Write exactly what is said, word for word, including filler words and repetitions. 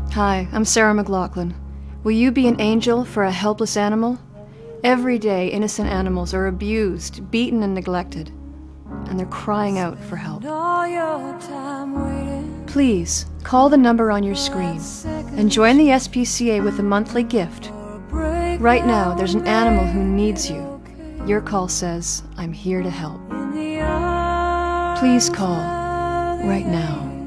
Hi, I'm Sarah McLachlin. Will you be an angel for a helpless animal? Every day, innocent animals are abused, beaten, and neglected, and they're crying out for help. Please, call the number on your screen and join the S P C A with a monthly gift. Right now, there's an animal who needs you. Your call says, I'm here to help. Please call right now.